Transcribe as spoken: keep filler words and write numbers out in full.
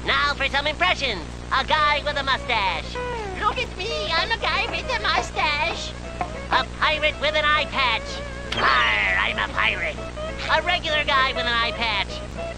Now for some impressions. A guy with a mustache. Look at me, I'm a guy with a mustache. A pirate with an eye patch. Arr, I'm a pirate. A regular guy with an eye patch.